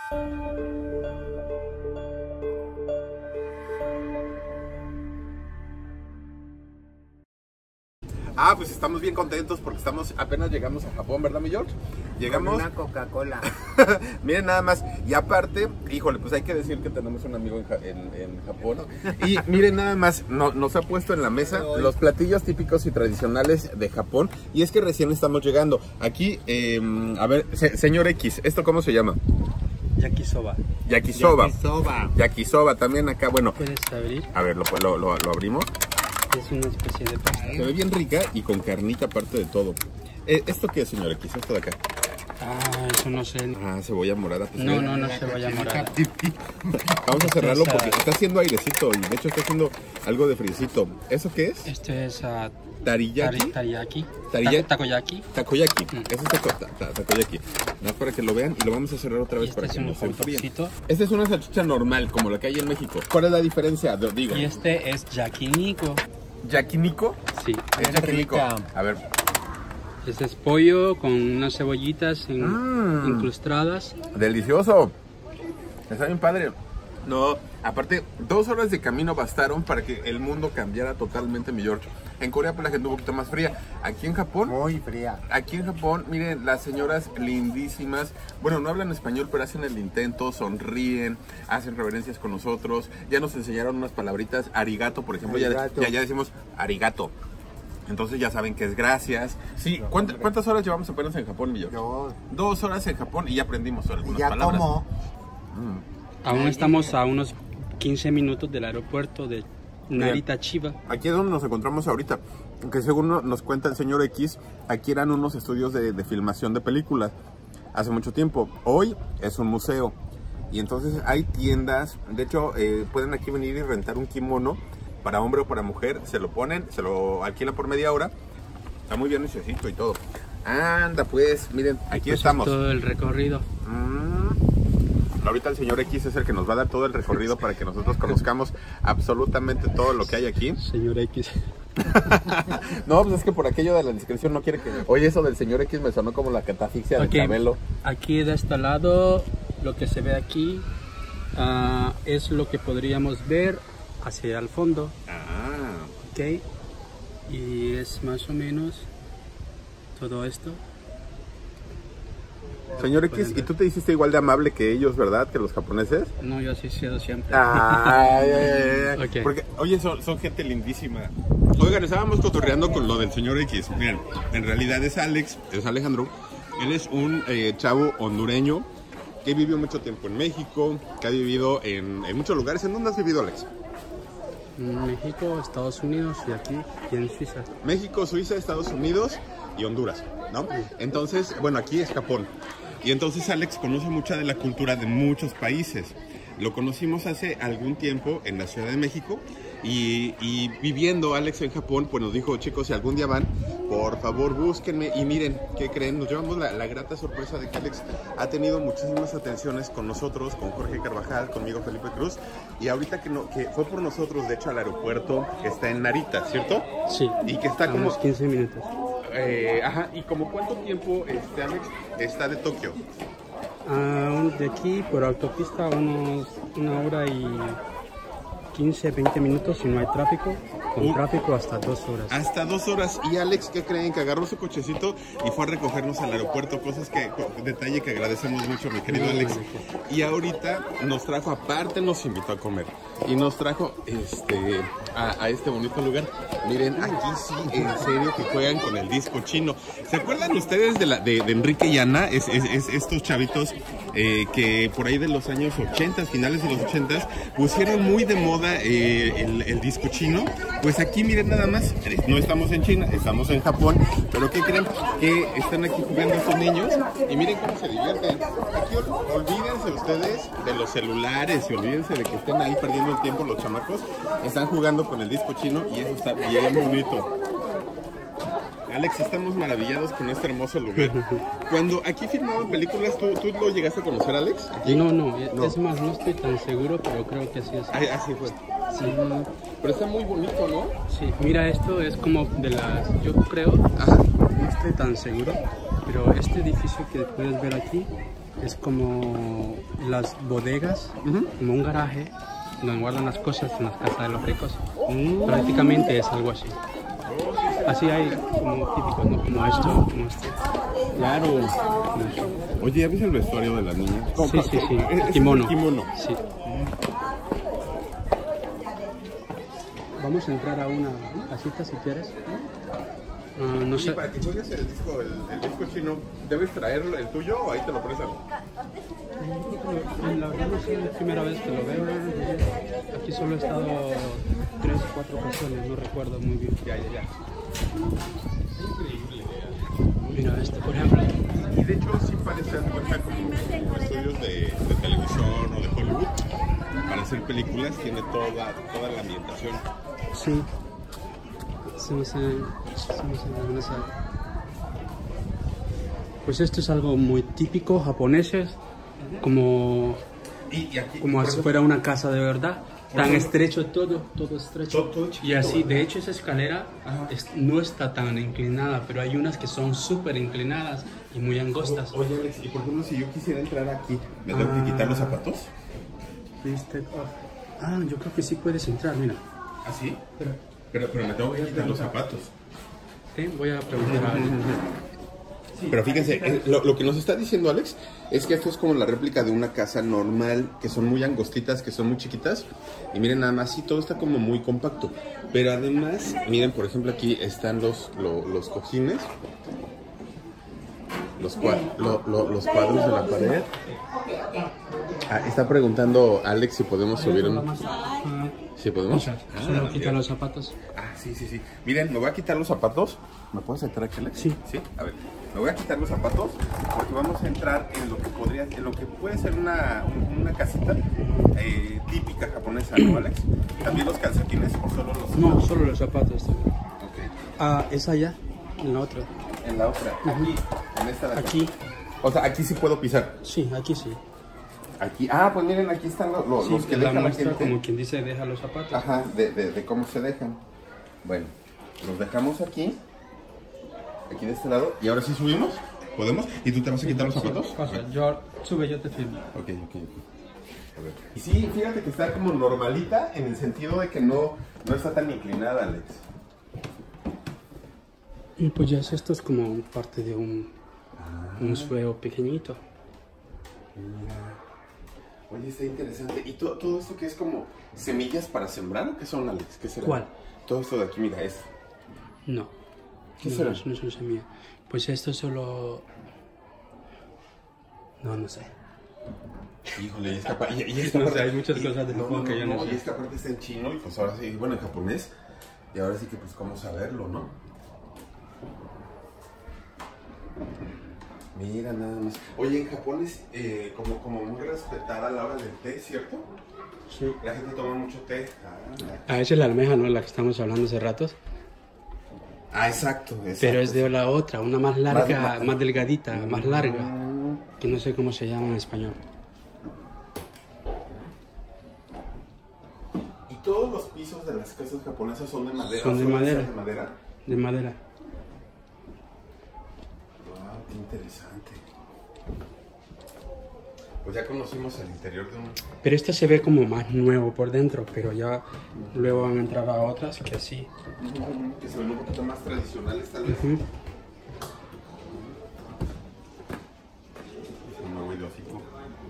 Ah, pues estamos bien contentos porque apenas llegamos a Japón, ¿verdad, mi George? Llegamos... Con una Coca-Cola. Miren nada más, y aparte, híjole, pues hay que decir que tenemos un amigo en Japón. Y miren nada más, nos ha puesto en la mesa los platillos típicos y tradicionales de Japón. Y es que recién estamos llegando. Aquí, a ver, señor X, ¿esto cómo se llama? Yakisoba. Yakisoba. Yakisoba. Yakisoba también acá, bueno. ¿Puedes abrir? A ver, lo abrimos. Es una especie de pasta. Se ve bien rica y con carnita aparte de todo. ¿Esto qué es, señor X? Esto de acá. Ah, eso no sé. Ah, cebolla morada. Pues No cebolla morada. Vamos a cerrarlo porque está haciendo airecito y de hecho está haciendo algo de friecito. ¿Eso qué es? Esto es Tariyaki. Takoyaki. Takoyaki. Takoyaki. Eso es takoyaki. Nada más para que lo vean y lo vamos a cerrar otra vez este para que no se enfríe. enfríe. Esta es una salchicha normal, como la que hay en México. ¿Cuál es la diferencia? Digo. Y este es yakiniko. ¿Yakiniko? Sí. Es yakiniko. A ver. Este es pollo con unas cebollitas incrustadas. Delicioso. Está bien padre. No, aparte, 2 horas de camino bastaron para que el mundo cambiara totalmente, mi George. En Corea pues la gente un poquito más fría. Aquí en Japón... Muy fría. Aquí en Japón, miren, las señoras lindísimas. Bueno, no hablan español, pero hacen el intento, sonríen, hacen reverencias con nosotros. Ya nos enseñaron unas palabritas. Arigato, por ejemplo. Arigato. Ya decimos arigato. Entonces ya saben que es gracias. Sí, ¿cuántas horas llevamos apenas en Japón, mi George? 2 horas en Japón y ya aprendimos algunas palabras. Como. Aún estamos a unos 15 minutos del aeropuerto de Narita, Chiba. Aquí es donde nos encontramos ahorita, que según nos cuenta el señor X, aquí eran unos estudios de filmación de películas hace mucho tiempo. Hoy es un museo y entonces hay tiendas, de hecho pueden aquí venir y rentar un kimono para hombre o para mujer, se lo ponen, se lo alquilan por media hora, está muy bien necesito y todo. Anda pues, miren, aquí pues estamos. Todo el recorrido. Ahorita el señor X es el que nos va a dar todo el recorrido para que nosotros conozcamos absolutamente todo lo que hay aquí. Señor X. No, pues es que por aquello de la descripción no quiere que... Oye, eso del señor X me sonó como la catafixia de Chabelo. Aquí de este lado, lo que se ve aquí es lo que podríamos ver hacia el fondo. Ok. Y es más o menos todo esto. Señor X, ¿y tú te hiciste igual de amable que ellos, verdad? Que los japoneses. No, yo así he sido siempre. Okay. Porque, oye, son gente lindísima. Oigan, estábamos cotorreando con lo del señor X. Miren, en realidad es Alejandro. Él es un chavo hondureño que vivió mucho tiempo en México, que ha vivido en muchos lugares. ¿En dónde has vivido, Alex? En México, Estados Unidos y aquí y en Suiza. México, Suiza, Estados Unidos y Honduras, ¿no? Entonces, bueno, aquí es Japón. Y entonces Alex conoce mucha de la cultura de muchos países. Lo conocimos hace algún tiempo en la Ciudad de México y viviendo Alex en Japón, pues nos dijo, chicos, si algún día van, por favor búsquenme. Y miren, ¿qué creen? Nos llevamos la grata sorpresa de que Alex ha tenido muchísimas atenciones con nosotros, con Jorge Carvajal, conmigo Felipe Cruz. Y ahorita que fue por nosotros, de hecho, al aeropuerto que está en Narita, ¿cierto? Sí. Y que está como... unos 15 minutos. ¿Y como cuánto tiempo Alex está de Tokio? De aquí por autopista unos 1 hora y 15, 20 minutos si no hay tráfico. Con tráfico hasta 2 horas. Hasta 2 horas. Y Alex, ¿qué creen? Que agarró su cochecito y fue a recogernos al aeropuerto. Cosas detalle que agradecemos mucho, mi querido Alex. Y ahorita nos trajo, aparte nos invitó a comer. Y nos trajo a este bonito lugar. Miren, aquí sí, en serio, que juegan con el disco chino. ¿Se acuerdan ustedes de Enrique y Ana? Estos chavitos que por ahí de los años 80, finales de los 80, pusieron muy de moda el disco chino. Pues aquí miren nada más, no estamos en China, estamos en Japón, pero ¿qué creen? Que están aquí jugando estos niños y miren cómo se divierten. Aquí olvídense ustedes de los celulares y olvídense de que estén ahí perdiendo el tiempo los chamacos. Están jugando con el disco chino y eso está bien bonito. Alex, estamos maravillados con este hermoso lugar. Cuando aquí filmaban películas, ¿tú lo llegaste a conocer, Alex? ¿Aquí? No, es más, no estoy tan seguro, pero creo que así es. Así fue. Sí. Pero está muy bonito, ¿no? Sí, mira, esto es como de las, yo creo, no estoy tan seguro, pero este edificio que puedes ver aquí es como las bodegas, como un garaje donde guardan las cosas en las casas de los ricos. Prácticamente es algo así. Así hay como típicos, ¿no? Como esto, como este. Claro. Oye, ¿ya viste el vestuario de las niñas? Sí, sí, sí. ¿Es Kimono. el kimono? Sí. Vamos a entrar a una casita si quieres. No sé. Para que juegues el disco chino, ¿debes traer el tuyo o ahí te lo prestan? La verdad no sé, es la primera vez que lo veo. Aquí solo he estado 3 o 4 ocasiones, no recuerdo muy bien. Ya. Increíble. Mira, este por ejemplo. Y de hecho sí parece cuenta como estudios de televisión o de Hollywood. Para hacer películas tiene toda la ambientación. Sí. Pues esto es algo muy típico japoneses, como como si fuera una casa de verdad, tan estrecho todo estrecho. Todo chiquito, y así, ¿verdad? de hecho esa escalera no está tan inclinada, pero hay unas que son súper inclinadas y muy angostas. Oye Alex, y por ejemplo si yo quisiera entrar aquí, ¿me tengo que quitar los zapatos? Yo creo que sí puedes entrar, mira. ¿Ah, sí? Pero me tengo que quitar los zapatos. Voy a preguntar a alguien. Pero fíjense, lo que nos está diciendo Alex es que esto es como la réplica de una casa normal, que son muy angostitas, que son muy chiquitas. Y miren, nada más, sí, todo está como muy compacto. Pero además, miren, por ejemplo, aquí están los cojines, los cuadros de la pared. Está preguntando Alex si podemos subir un... ¿Sí podemos? Solo quitar los zapatos. Sí. Miren, me voy a quitar los zapatos. ¿Me puedes entrar aquí, Alex? Sí. A ver, me voy a quitar los zapatos porque vamos a entrar en lo que puede ser una casita típica japonesa, ¿no, Alex? ¿También los calcetines o solo los zapatos? No, solo los zapatos. Ok. Es allá, en la otra. En la otra, aquí, en esta de acá. Aquí. O sea, aquí sí puedo pisar. Sí, aquí sí. Aquí, pues miren, aquí están los que la dejan la muestra gente. como quien dice, deja los zapatos. Ajá, de cómo se dejan. Bueno, los dejamos aquí de este lado, y ahora sí subimos, ¿podemos? ¿Y tú te vas a quitar los zapatos? Pasa, sube, yo te filmo. Ok. A ver. Y sí, fíjate que está como normalita, en el sentido de que no está tan inclinada, Alex. Y pues ya esto es como parte de un suelo pequeñito. Mira. Oye, está interesante. ¿Y todo esto que es como semillas para sembrar o qué son, Alex? ¿Qué será? ¿Cuál? Todo esto de aquí, mira, es... No. ¿Qué será? No son semillas. Pues esto solo... No sé. Híjole, y esta parte... No sé, hay muchas cosas de Japón que yo no sé. Y esta parte está en chino y pues ahora sí, bueno, en japonés. Y ahora sí que pues cómo saberlo, ¿no? Mira, nada más. Oye, en Japón es como muy respetada a la hora del té, ¿cierto? Sí. La gente toma mucho té. Esa es la almeja, ¿no? La que estamos hablando hace ratos. Exacto. Pero es de la otra, una más larga, más delgadita, más larga. Que no sé cómo se llama en español. ¿Y todos los pisos de las casas japonesas son de madera? Son de madera. ¿De madera? De madera. Wow, qué interesante. Pues ya conocimos el interior de un... Pero este se ve como más nuevo por dentro, pero ya luego van a entrar a otras que sí. Que se ven un poquito más tradicionales, tal vez. Un nuevo ideófico.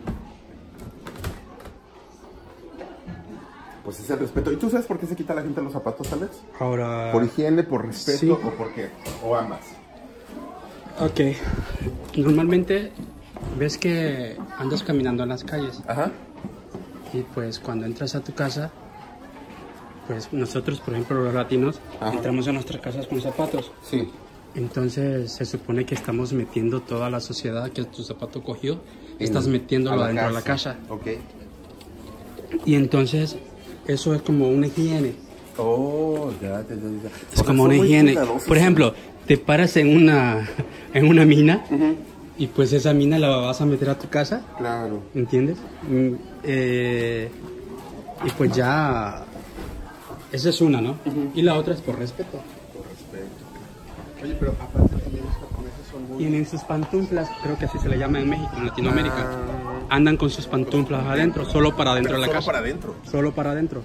Pues es el respeto. ¿Y tú sabes por qué se quita la gente los zapatos, Alex? Ahora... ¿Por higiene, por respeto Sí. o por qué? ¿O ambas? Ok. Normalmente ves que andas caminando en las calles. Ajá. Y pues cuando entras a tu casa, pues nosotros, por ejemplo, los latinos, entramos a nuestras casas con zapatos. Sí. Entonces se supone que estamos metiendo toda la sociedad que tu zapato cogió, estás metiéndolo adentro de la casa. Ok. Y entonces eso es como una higiene. Oh, ya. Es como una higiene. Por ejemplo, te paras en una mina y pues esa mina la vas a meter a tu casa. Claro. ¿Entiendes? Y pues ya... Esa es una, ¿no? Y la otra es por respeto. Por respeto. Oye, pero aparte también los japoneses son tienen sus pantuflas, creo que así se le llama en México, en Latinoamérica. Andan con sus pantuflas adentro, solo para adentro de la casa. Solo para adentro. Solo para adentro.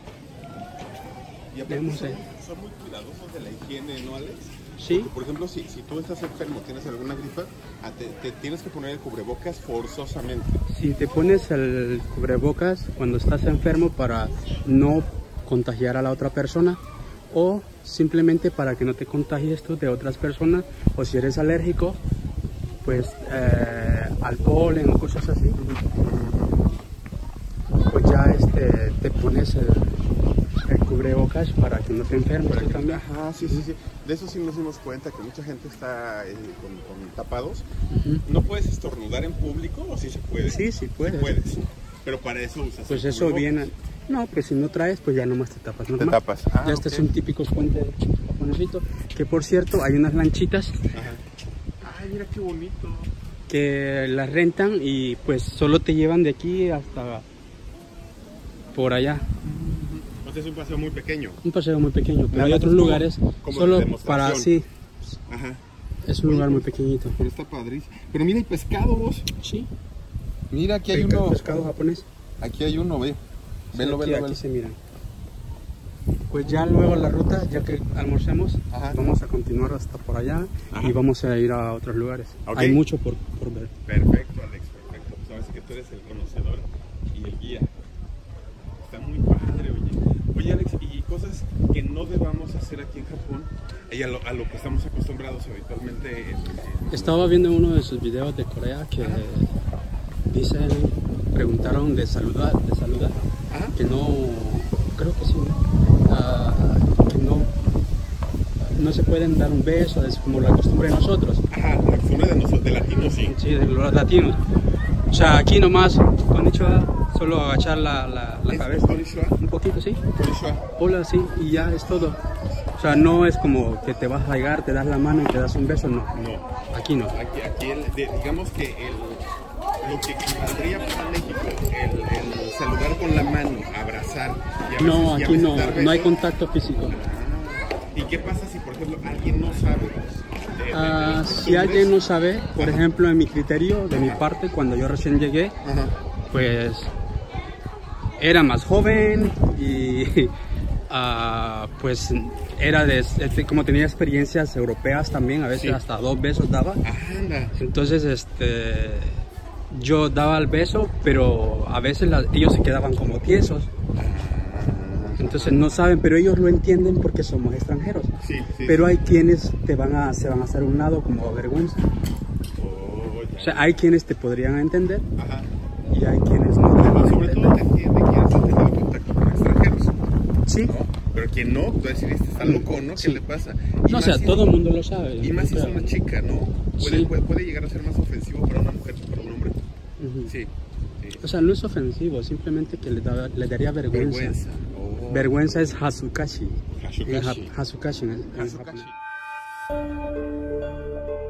Y aparte son muy cuidadosos de la higiene, ¿no, Alex? Sí. Porque, por ejemplo, si tú estás enfermo, tienes alguna gripa, te tienes que poner el cubrebocas forzosamente. Si te pones el cubrebocas cuando estás enfermo para no contagiar a la otra persona, o simplemente para que no te contagies tú de otras personas, o si eres alérgico, pues al polen o cosas así, pues ya te pones el cubrebocas para que no te enfermes tú también. Ajá, sí. De eso sí nos dimos cuenta, que mucha gente está con tapados. ¿No puedes estornudar en público o sí se puede? Sí puedes. Sí puedes. Pero para eso usas pues el eso cubrebocas. viene. No, pues si no traes, pues ya nomás te tapas. Te tapas. Ya este es un típico puente japonesito. Que por cierto, hay unas lanchitas. Ajá. Ay, mira qué bonito. Que las rentan y pues solo te llevan de aquí hasta por allá. Es un paseo muy pequeño. Un paseo muy pequeño, pero Nada hay más otros es lugares como solo de demostración. para sí. Ajá. Es un lugar muy pequeñito. Pero está padrísimo. Pero mira, hay pescado, vos. Sí. Mira, aquí hay uno. Pescado japonés. Aquí hay uno, ve. Velo, Sí, velo. aquí se miran. Pues ya luego la ruta, ya que almorcemos, Ajá. vamos a continuar hasta por allá. Ajá. Y vamos a ir a otros lugares. Ok. Hay mucho por ver. Perfecto, Alex, perfecto. Sabes que tú eres el conocedor y el guía. Está muy padre, oye. Oye, Alex, y cosas que no debamos hacer aquí en Japón, y a lo que estamos acostumbrados habitualmente Estaba viendo uno de sus videos de Corea que dicen, preguntaron de saludar, Ajá. que no, creo que sí, que no se pueden dar un beso, es como la costumbre de nosotros. Ajá, la costumbre de nosotros, de latinos, sí. Sí, de los latinos. O sea, aquí nomás, konnichiwa, solo agachar la cabeza. Konnichiwa. Un poquito, sí. Konnichiwa. Hola, sí, y ya es todo. O sea, no es como que te vas a llegar, te das la mano y te das un beso, no. No. Aquí no. Aquí digamos que lo que valdría para México, el saludar con la mano, abrazar. Y No, y aquí no, dar no hay besos. contacto físico. ¿Y qué pasa si, por ejemplo, alguien no sabe? Las Si costumbres? alguien no sabe, por Ajá. ejemplo, en mi criterio, de mi parte, cuando yo recién llegué, Ajá. pues era más joven y pues era como tenía experiencias europeas también, a veces Sí. hasta 2 besos daba. Anda. Entonces yo daba el beso, pero a veces ellos se quedaban como tiesos. Entonces no saben, pero ellos lo entienden porque somos extranjeros. Sí, sí. Pero hay quienes se van a hacer a un lado como vergüenza. Oh, ya. O sea, hay quienes te podrían entender Ajá. y hay quienes no te van a Sobre todo entender. te entiende quienes han tenido contacto con extranjeros, Sí. ¿no? Pero quien no, tú decir, este está loco, ¿no? ¿Qué Sí. le pasa? No, o sea, todo el mundo lo sabe. Y más si es Claro. una chica, ¿no? Sí. Puede llegar a ser más ofensivo para una mujer que para un hombre. Ujú. Sí. O sea, no es ofensivo, simplemente que le daría vergüenza. Vergüenza. Oh. Vergüenza es hasukashi. Hasukashi. Hasukashi en Hasukashi. japonés.